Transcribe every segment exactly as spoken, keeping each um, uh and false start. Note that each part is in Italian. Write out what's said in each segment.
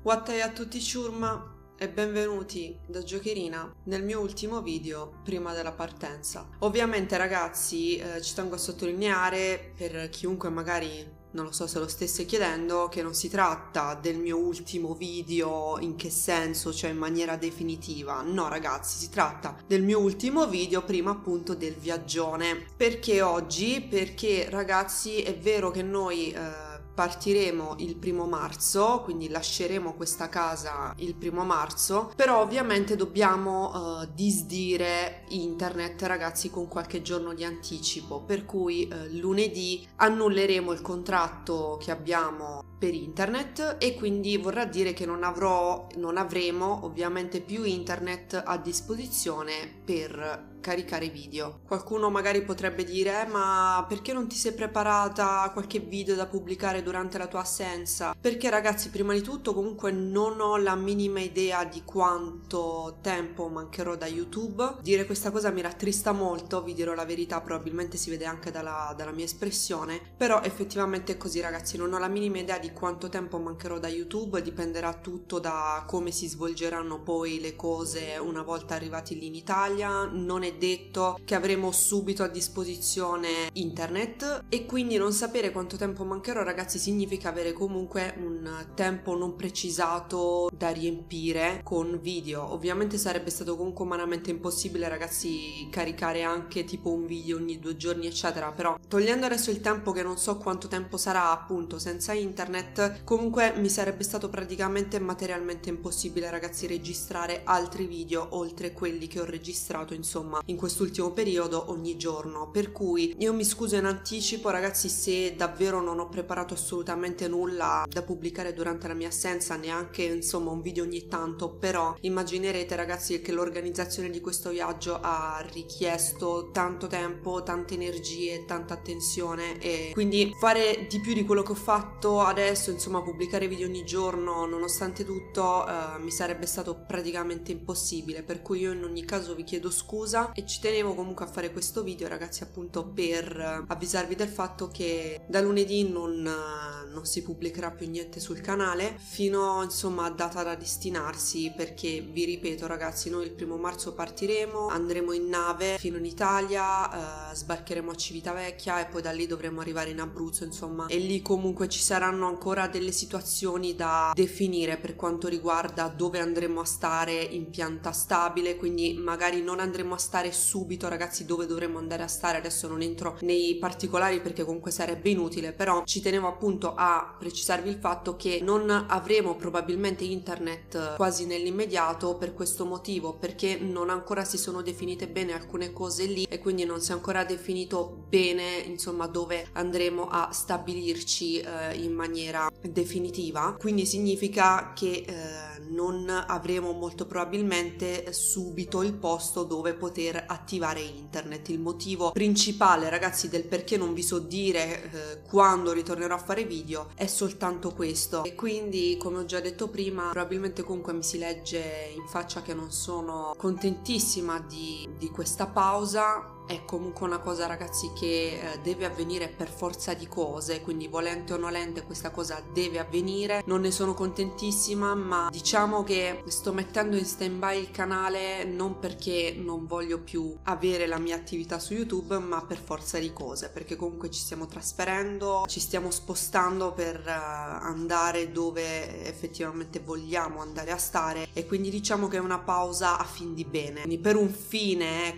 Wattai a tutti ciurma e benvenuti da Giocherina nel mio ultimo video prima della partenza. Ovviamente ragazzi eh, ci tengo a sottolineare per chiunque magari non lo so se lo stesse chiedendo che non si tratta del mio ultimo video in che senso, cioè in maniera definitiva. No ragazzi, si tratta del mio ultimo video prima appunto del viaggione. Perché oggi? Perché ragazzi è vero che noi eh, partiremo il primo marzo, quindi lasceremo questa casa il primo marzo, però ovviamente dobbiamo uh, disdire internet ragazzi con qualche giorno di anticipo, per cui uh, lunedì annulleremo il contratto che abbiamo per internet e quindi vorrà dire che non avrò, non avremo ovviamente più internet a disposizione per caricare video. Qualcuno magari potrebbe dire eh, ma perché non ti sei preparata a qualche video da pubblicare durante la tua assenza? Perché ragazzi, prima di tutto comunque non ho la minima idea di quanto tempo mancherò da YouTube. Dire questa cosa mi rattrista molto, vi dirò la verità, probabilmente si vede anche dalla, dalla mia espressione, però effettivamente è così ragazzi, non ho la minima idea di quanto tempo mancherò da YouTube, dipenderà tutto da come si svolgeranno poi le cose una volta arrivati lì in Italia. Non è detto che avremo subito a disposizione internet e quindi non sapere quanto tempo mancherò ragazzi significa avere comunque un tempo non precisato da riempire con video. Ovviamente sarebbe stato comunque umanamente impossibile ragazzi caricare anche tipo un video ogni due giorni eccetera, però togliendo adesso il tempo che non so quanto tempo sarà appunto senza internet, comunque mi sarebbe stato praticamente materialmente impossibile ragazzi registrare altri video oltre quelli che ho registrato insomma in quest'ultimo periodo ogni giorno, per cui io mi scuso in anticipo ragazzi se davvero non ho preparato assolutamente nulla da pubblicare durante la mia assenza, neanche insomma un video ogni tanto, però immaginerete ragazzi che l'organizzazione di questo viaggio ha richiesto tanto tempo, tante energie, tanta attenzione e quindi fare di più di quello che ho fatto adesso, insomma pubblicare video ogni giorno nonostante tutto eh, mi sarebbe stato praticamente impossibile, per cui io in ogni caso vi chiedo scusa e ci tenevo comunque a fare questo video ragazzi appunto per avvisarvi del fatto che da lunedì non, non si pubblicherà più niente sul canale fino insomma a data da destinarsi, perché vi ripeto ragazzi noi il primo marzo partiremo, andremo in nave fino in Italia, eh, sbarcheremo a Civitavecchia e poi da lì dovremo arrivare in Abruzzo insomma, e lì comunque ci saranno ancora delle situazioni da definire per quanto riguarda dove andremo a stare in pianta stabile, quindi magari non andremo a stare subito ragazzi dove dovremmo andare a stare, adesso non entro nei particolari perché comunque sarebbe inutile, però ci tenevo appunto a precisarvi il fatto che non avremo probabilmente internet quasi nell'immediato per questo motivo, perché non ancora si sono definite bene alcune cose lì e quindi non si è ancora definito bene insomma dove andremo a stabilirci eh, in maniera definitiva, quindi significa che eh, non avremo molto probabilmente subito il posto dove poter attivare internet. Il motivo principale ragazzi del perché non vi so dire eh, quando ritornerò a fare video è soltanto questo, e quindi come ho già detto prima probabilmente comunque mi si legge in faccia che non sono contentissima di, di questa pausa. È comunque una cosa ragazzi che eh, deve avvenire per forza di cose, quindi volente o nolente questa cosa deve avvenire. Non ne sono contentissima, ma diciamo che sto mettendo in stand by il canale non perché non voglio più avere la mia attività su YouTube, ma per forza di cose, perché comunque ci stiamo trasferendo, ci stiamo spostando per uh, andare dove effettivamente vogliamo andare a stare, e quindi diciamo che è una pausa a fin di bene, quindi per un fine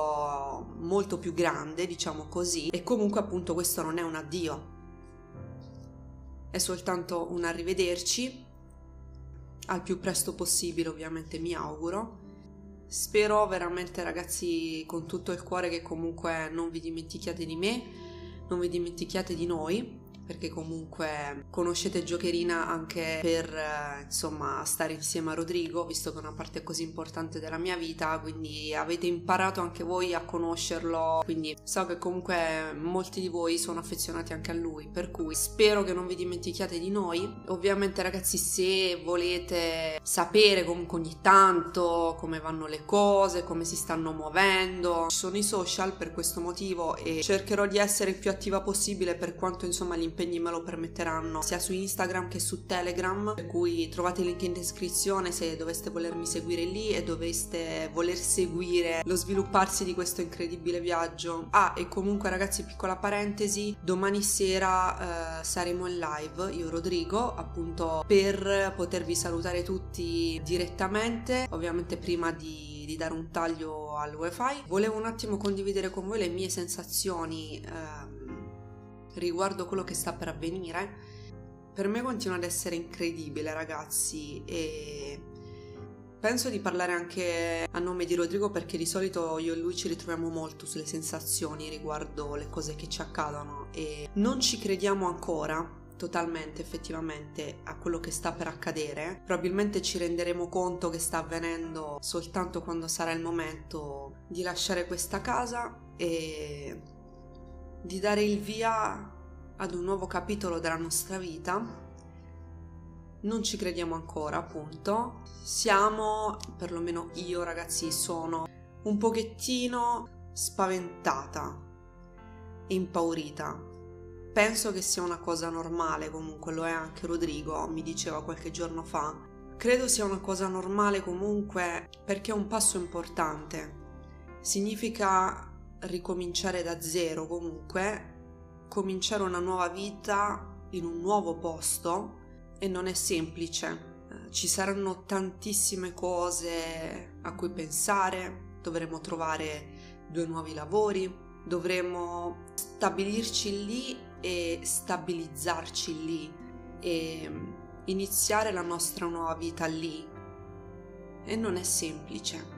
ecco molto più grande diciamo così, e comunque appunto questo non è un addio, è soltanto un arrivederci al più presto possibile ovviamente mi auguro. Spero veramente ragazzi con tutto il cuore che comunque non vi dimentichiate di me, non vi dimentichiate di noi, perché comunque conoscete Giocherina anche per eh, insomma stare insieme a Rodrigo, visto che è una parte così importante della mia vita, quindi avete imparato anche voi a conoscerlo, quindi so che comunque molti di voi sono affezionati anche a lui, per cui spero che non vi dimentichiate di noi. Ovviamente ragazzi se volete sapere comunque ogni tanto come vanno le cose, come si stanno muovendo, ci sono i social per questo motivo e cercherò di essere il più attiva possibile per quanto insomma gli impegni me lo permetteranno, sia su Instagram che su Telegram, per cui trovate il link in descrizione se doveste volermi seguire lì e doveste voler seguire lo svilupparsi di questo incredibile viaggio. Ah, e comunque ragazzi, piccola parentesi, domani sera eh, saremo in live, io e Rodrigo, appunto per potervi salutare tutti direttamente, ovviamente prima di, di dare un taglio al wifi. Volevo un attimo condividere con voi le mie sensazioni ehm, riguardo quello che sta per avvenire. Per me continua ad essere incredibile, ragazzi, e penso di parlare anche a nome di Rodrigo, perché di solito io e lui ci ritroviamo molto sulle sensazioni riguardo le cose che ci accadono e non ci crediamo ancora totalmente, effettivamente, a quello che sta per accadere. Probabilmente ci renderemo conto che sta avvenendo soltanto quando sarà il momento di lasciare questa casa e di dare il via ad un nuovo capitolo della nostra vita. Non ci crediamo ancora, appunto. Siamo, perlomeno io, ragazzi, sono un pochettino spaventata e impaurita. Penso che sia una cosa normale, comunque lo è anche Rodrigo, mi diceva qualche giorno fa. Credo sia una cosa normale comunque, perché è un passo importante. Significa ricominciare da zero comunque, cominciare una nuova vita in un nuovo posto, e non è semplice. Ci saranno tantissime cose a cui pensare, dovremo trovare due nuovi lavori, dovremo stabilirci lì e stabilizzarci lì e iniziare la nostra nuova vita lì, e non è semplice.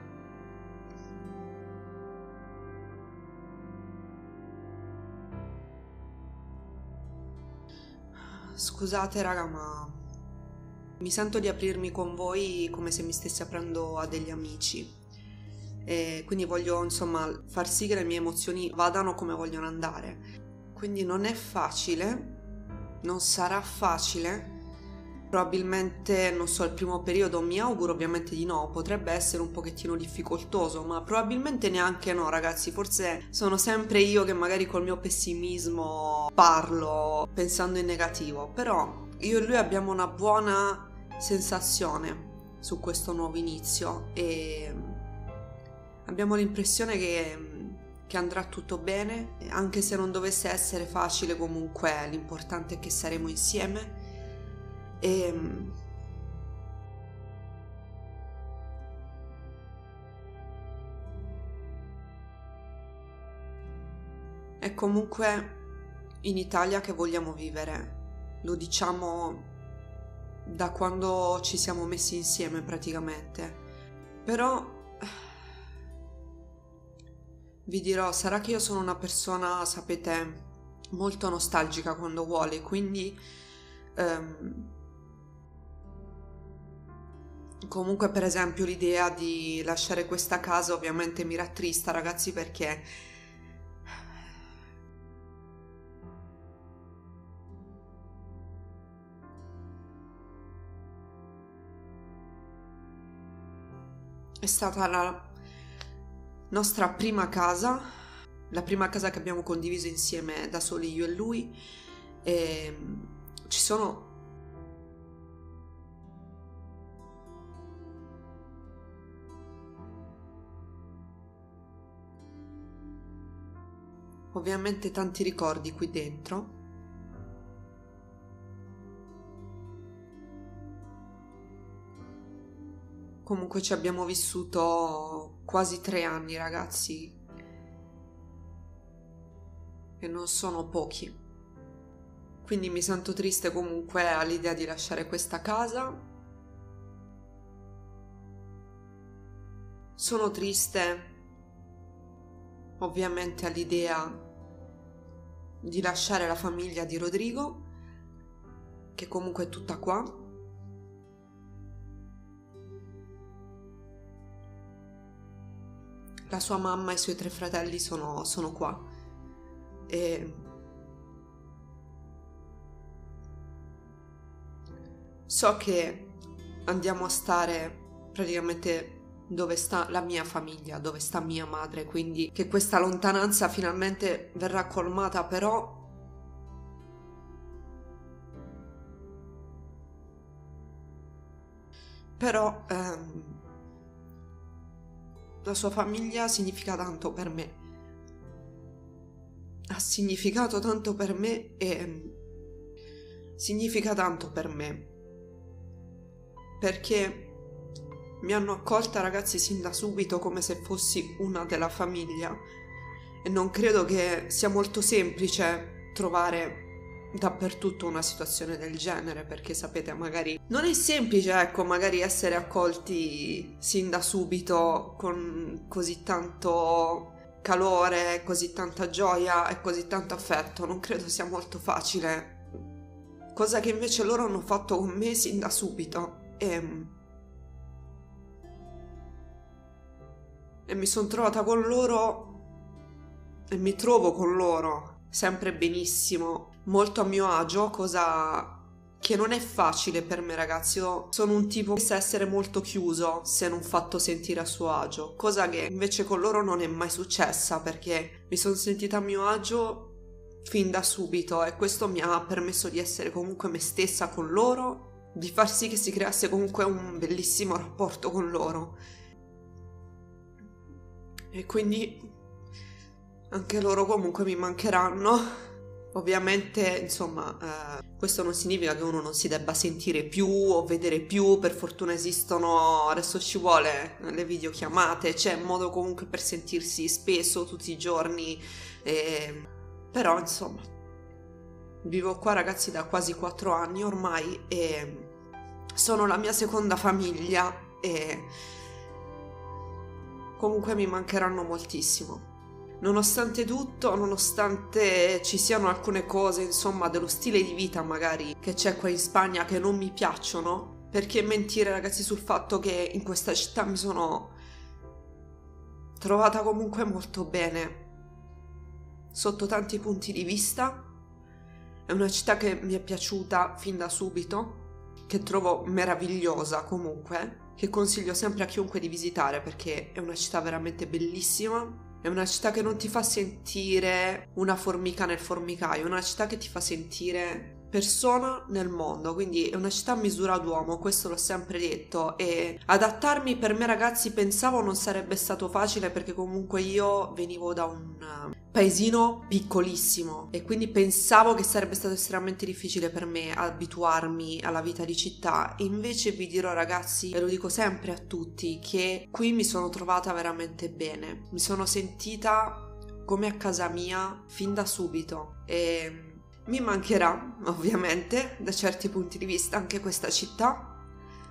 Scusate raga, ma mi sento di aprirmi con voi come se mi stessi aprendo a degli amici, e quindi voglio insomma far sì che le mie emozioni vadano come vogliono andare. Quindi non è facile, non sarà facile, probabilmente, non so, il primo periodo mi auguro ovviamente di no, potrebbe essere un pochettino difficoltoso, ma probabilmente neanche no, ragazzi. Forse sono sempre io che magari col mio pessimismo parlo pensando in negativo, però io e lui abbiamo una buona sensazione su questo nuovo inizio e abbiamo l'impressione che che andrà tutto bene, anche se non dovesse essere facile. Comunque l'importante è che saremo insieme e è comunque in Italia che vogliamo vivere, lo diciamo da quando ci siamo messi insieme praticamente. Però vi dirò, sarà che io sono una persona, sapete, molto nostalgica quando vuole, quindi ehm, comunque per esempio l'idea di lasciare questa casa ovviamente mi rattrista, ragazzi, perché è stata la nostra prima casa, la prima casa che abbiamo condiviso insieme da soli io e lui, e ci sono ovviamente tanti ricordi qui dentro. Comunque ci abbiamo vissuto quasi tre anni, ragazzi, e non sono pochi. Quindi mi sento triste comunque all'idea di lasciare questa casa. Sono triste ovviamente all'idea di lasciare la famiglia di Rodrigo, che comunque è tutta qua. La sua mamma e i suoi tre fratelli sono, sono qua e so che andiamo a stare praticamente dove sta la mia famiglia, dove sta mia madre, quindi che questa lontananza finalmente verrà colmata, però però ehm, la sua famiglia significa tanto per me, ha significato tanto per me e significa tanto per me, perché mi hanno accolta, ragazzi, sin da subito come se fossi una della famiglia, e non credo che sia molto semplice trovare dappertutto una situazione del genere, perché sapete, magari non è semplice, ecco, magari essere accolti sin da subito con così tanto calore, così tanta gioia e così tanto affetto. Non credo sia molto facile, cosa che invece loro hanno fatto con me sin da subito, e, e mi sono trovata con loro e mi trovo con loro sempre benissimo, molto a mio agio, cosa che non è facile per me, ragazzi. Io sono un tipo che sa essere molto chiuso se non fatto sentire a suo agio, cosa che invece con loro non è mai successa, perché mi sono sentita a mio agio fin da subito, e questo mi ha permesso di essere comunque me stessa con loro, di far sì che si creasse comunque un bellissimo rapporto con loro, e quindi anche loro comunque mi mancheranno. Ovviamente, insomma, eh, questo non significa che uno non si debba sentire più o vedere più. Per fortuna esistono, adesso ci vuole, le videochiamate, c'è modo comunque per sentirsi spesso, tutti i giorni, eh, però insomma, vivo qua, ragazzi, da quasi quattro anni ormai, e sono la mia seconda famiglia, e comunque mi mancheranno moltissimo. Nonostante tutto, nonostante ci siano alcune cose, insomma, dello stile di vita magari che c'è qua in Spagna che non mi piacciono, perché mentire, ragazzi, sul fatto che in questa città mi sono trovata comunque molto bene sotto tanti punti di vista. È una città che mi è piaciuta fin da subito, che trovo meravigliosa comunque, che consiglio sempre a chiunque di visitare, perché è una città veramente bellissima. È una città che non ti fa sentire una formica nel formicaio, è una città che ti fa sentire persona nel mondo, quindi è una città a misura d'uomo, questo l'ho sempre detto, e adattarmi per me, ragazzi, pensavo non sarebbe stato facile, perché comunque io venivo da un paesino piccolissimo e quindi pensavo che sarebbe stato estremamente difficile per me abituarmi alla vita di città. Invece vi dirò, ragazzi, e lo dico sempre a tutti, che qui mi sono trovata veramente bene, mi sono sentita come a casa mia fin da subito, e mi mancherà ovviamente da certi punti di vista anche questa città.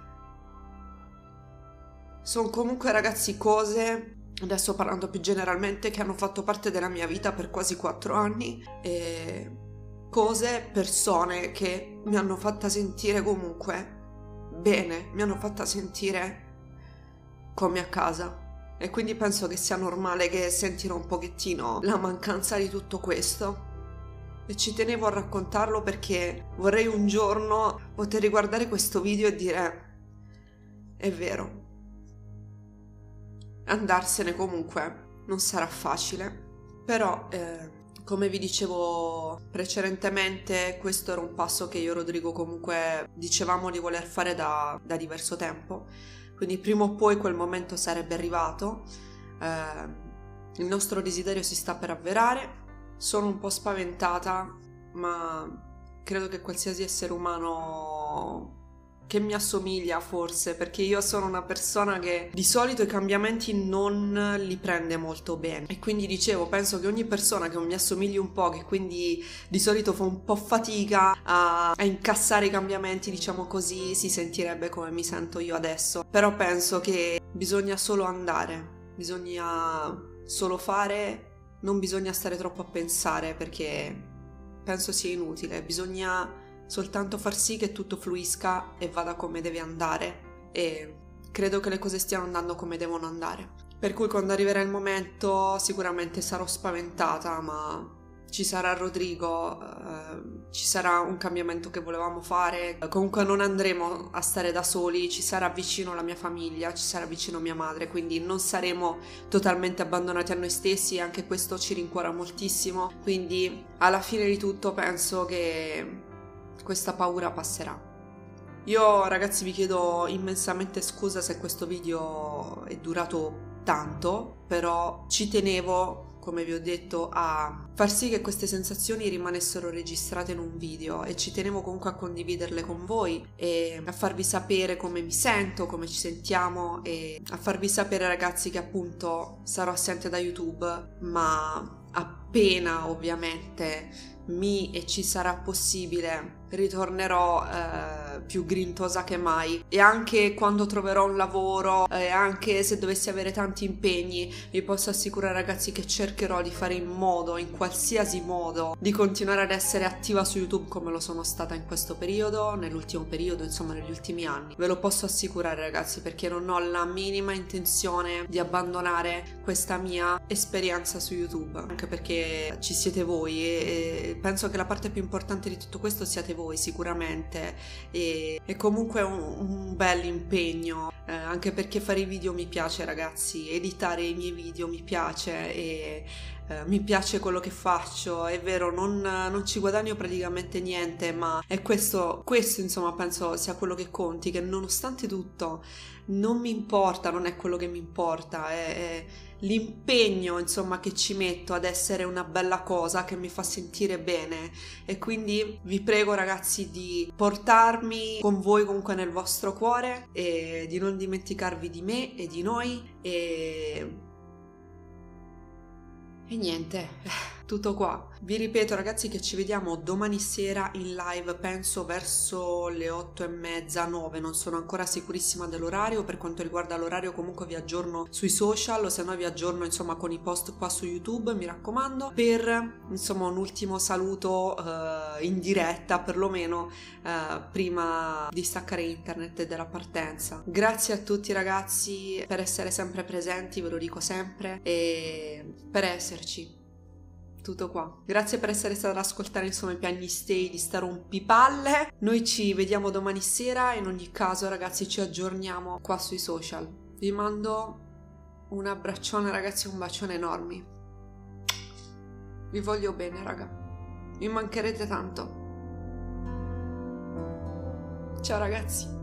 Sono comunque, ragazzi, cose, adesso parlando più generalmente, che hanno fatto parte della mia vita per quasi quattro anni, e cose, persone che mi hanno fatta sentire comunque bene, mi hanno fatta sentire come a casa, e quindi penso che sia normale che sentirò un pochettino la mancanza di tutto questo. E ci tenevo a raccontarlo perché vorrei un giorno poter riguardare questo video e dire: è vero, andarsene comunque non sarà facile, però eh, come vi dicevo precedentemente, questo era un passo che io e Rodrigo comunque dicevamo di voler fare da, da diverso tempo, quindi prima o poi quel momento sarebbe arrivato. Eh, il nostro desiderio si sta per avverare. Sono un po' spaventata, ma credo che qualsiasi essere umano che mi assomiglia, forse, perché io sono una persona che di solito i cambiamenti non li prende molto bene, e quindi dicevo, penso che ogni persona che mi assomigli un po', che quindi di solito fa un po' fatica a, a incassare i cambiamenti, diciamo così, si sentirebbe come mi sento io adesso. Però penso che bisogna solo andare, bisogna solo fare. Non bisogna stare troppo a pensare, perché penso sia inutile, bisogna soltanto far sì che tutto fluisca e vada come deve andare, e credo che le cose stiano andando come devono andare. Per cui quando arriverà il momento sicuramente sarò spaventata, ma ci sarà Rodrigo, eh, ci sarà un cambiamento che volevamo fare, comunque non andremo a stare da soli, ci sarà vicino la mia famiglia, ci sarà vicino mia madre, quindi non saremo totalmente abbandonati a noi stessi, e anche questo ci rincuora moltissimo. Quindi alla fine di tutto penso che questa paura passerà. Io ragazzi vi chiedo immensamente scusa se questo video è durato tanto, però ci tenevo, come vi ho detto, a far sì che queste sensazioni rimanessero registrate in un video e ci tenevo comunque a condividerle con voi e a farvi sapere come mi sento, come ci sentiamo e a farvi sapere ragazzi che appunto sarò assente da YouTube, ma appena ovviamente mi e ci sarà possibile ritornerò eh, più grintosa che mai, e anche quando troverò un lavoro e eh, anche se dovessi avere tanti impegni vi posso assicurare ragazzi che cercherò di fare in modo, in qualsiasi modo, di continuare ad essere attiva su YouTube come lo sono stata in questo periodo, nell'ultimo periodo, insomma negli ultimi anni. Ve lo posso assicurare ragazzi, perché non ho la minima intenzione di abbandonare questa mia esperienza su YouTube, anche perché ci siete voi e, e penso che la parte più importante di tutto questo siate voi sicuramente, e, e comunque un, un bel impegno, eh, anche perché fare i video mi piace ragazzi, editare i miei video mi piace e eh, mi piace quello che faccio, è vero, non, non ci guadagno praticamente niente, ma è questo, questo insomma penso sia quello che conti, che nonostante tutto non mi importa, non è quello che mi importa, è, è l'impegno insomma che ci metto ad essere una bella cosa che mi fa sentire bene, e quindi vi prego ragazzi di portarmi con voi comunque nel vostro cuore e di non dimenticarvi di me e di noi e, e niente, tutto qua. Vi ripeto ragazzi che ci vediamo domani sera in live, penso verso le otto e mezza, nove, non sono ancora sicurissima dell'orario. Per quanto riguarda l'orario comunque vi aggiorno sui social, o se no vi aggiorno insomma con i post qua su YouTube, mi raccomando, per insomma un ultimo saluto eh, in diretta perlomeno eh, prima di staccare internet e della partenza. Grazie a tutti ragazzi per essere sempre presenti, ve lo dico sempre, e per esserci. Tutto qua. Grazie per essere stata ad ascoltare insomma i piagnistei di sta rompipalle. Noi ci vediamo domani sera, in ogni caso ragazzi ci aggiorniamo qua sui social. Vi mando un abbraccione ragazzi, un bacione enorme. Vi voglio bene raga, mi mancherete tanto. Ciao ragazzi.